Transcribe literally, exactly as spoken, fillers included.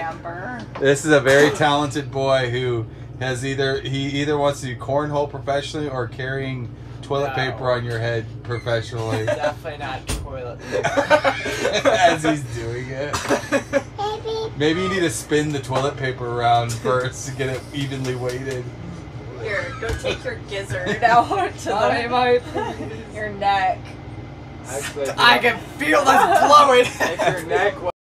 camper. This is a very talented boy who has either he either wants to do cornhole professionally or carrying toilet No. paper on your head professionally. Definitely not toilet paper. As he's doing it. Maybe you need to spin the toilet paper around first to get it evenly weighted. Here, go take your gizzard out to the, my your neck. Actually, I can feel this blowing. if your neck